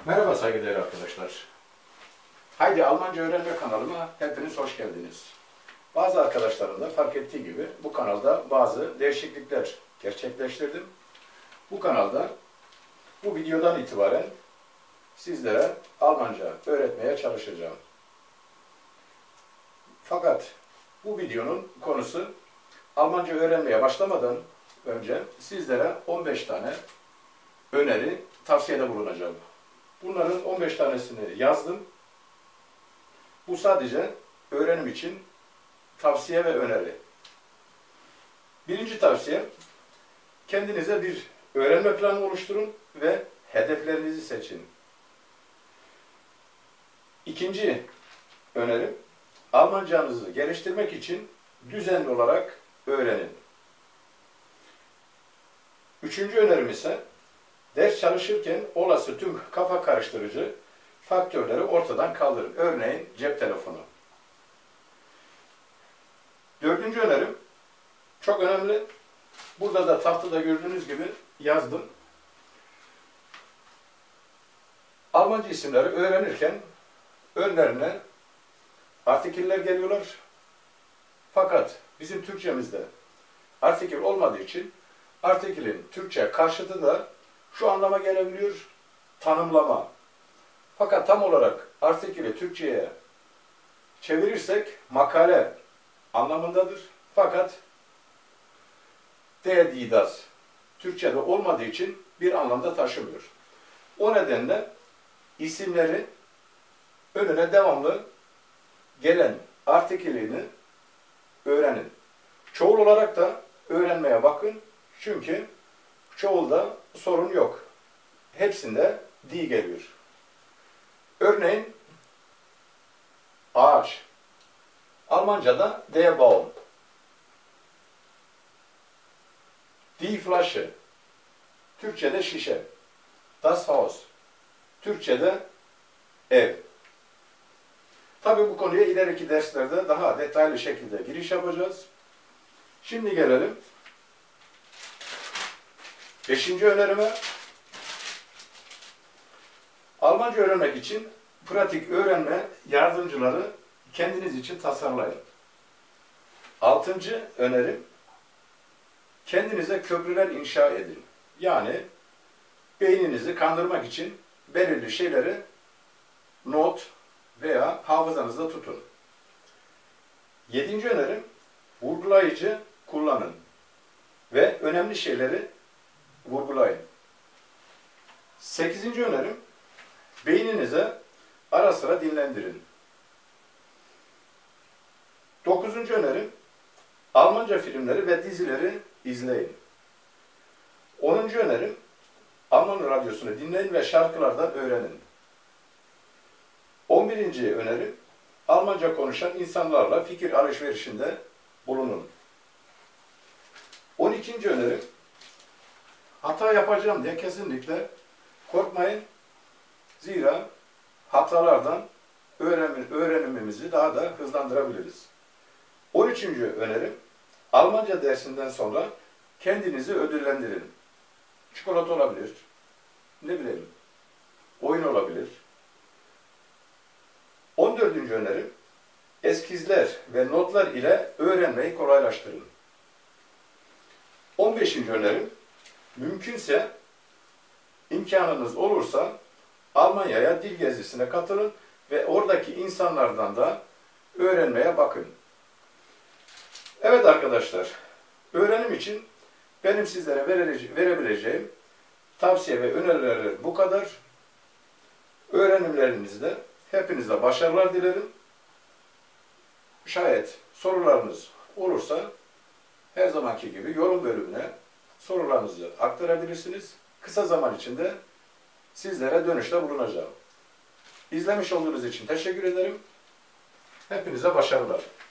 Merhaba saygıdeğer arkadaşlar. Haydi Almanca öğrenme kanalıma hepiniz hoş geldiniz. Bazı arkadaşlarım da fark ettiği gibi bu kanalda bazı değişiklikler gerçekleştirdim. Bu kanalda bu videodan itibaren sizlere Almanca öğretmeye çalışacağım. Fakat bu videonun konusu Almanca öğrenmeye başlamadan önce sizlere 15 tane öneri, tavsiyede bulunacağım. Bunların 15 tanesini yazdım. Bu sadece öğrenim için tavsiye ve öneri. Birinci tavsiye, kendinize bir öğrenme planı oluşturun ve hedeflerinizi seçin. İkinci önerim, Almancanızı geliştirmek için düzenli olarak öğrenin. Üçüncü önerim ise, ders çalışırken olası tüm kafa karıştırıcı faktörleri ortadan kaldırın. Örneğin cep telefonu. Dördüncü önerim, çok önemli. Burada da tahtada gördüğünüz gibi yazdım. Almanca isimleri öğrenirken önlerine artikiller geliyorlar. Fakat bizim Türkçemizde artikil olmadığı için artikilin Türkçe karşıtı da şu anlama gelebiliyor, tanımlama. Fakat tam olarak artikili Türkçe'ye çevirirsek makale anlamındadır. Fakat der, die, das Türkçe'de olmadığı için bir anlamda taşımıyor. O nedenle isimleri önüne devamlı gelen artikilini öğrenin. Çoğul olarak da öğrenmeye bakın. Çünkü çoğulda sorun yok. Hepsinde die geliyor. Örneğin ağaç. Almanca'da der Baum. Die Flasche. Türkçe'de şişe. Das Haus. Türkçe'de ev. Tabii bu konuya ileriki derslerde daha detaylı şekilde giriş yapacağız. Şimdi gelelim 5. önerime. Almanca öğrenmek için pratik öğrenme yardımcıları kendiniz için tasarlayın. 6. önerim, kendinize köprüler inşa edin. Yani beyninizi kandırmak için belirli şeyleri not veya hafızanızda tutun. 7. önerim, vurgulayıcı kullanın ve önemli şeyleri vurgulayın. 8. önerim, beyninize ara sıra dinlendirin. 9. önerim, Almanca filmleri ve dizileri izleyin. 10. önerim, Alman radyosunu dinleyin ve şarkılardan öğrenin. 11. önerim, Almanca konuşan insanlarla fikir alışverişinde bulunun. 12. önerim, hata yapacağım diye kesinlikle korkmayın. Zira hatalardan öğrenimimizi daha da hızlandırabiliriz. 13. önerim, Almanca dersinden sonra kendinizi ödüllendirin. Çikolata olabilir, ne bileyim, oyun olabilir. 14. önerim, eskizler ve notlar ile öğrenmeyi kolaylaştırın. 15. önerim, mümkünse, imkanınız olursa Almanya'ya dil gezisine katılın ve oradaki insanlardan da öğrenmeye bakın. Evet arkadaşlar, öğrenim için benim sizlere verebileceğim tavsiye ve öneriler bu kadar. Öğrenimlerinizde hepinize başarılar dilerim. Şayet sorularınız olursa her zamanki gibi yorum bölümüne sorularınızı aktarabilirsiniz. Kısa zaman içinde sizlere dönüşte bulunacağım. İzlemiş olduğunuz için teşekkür ederim. Hepinize başarılar.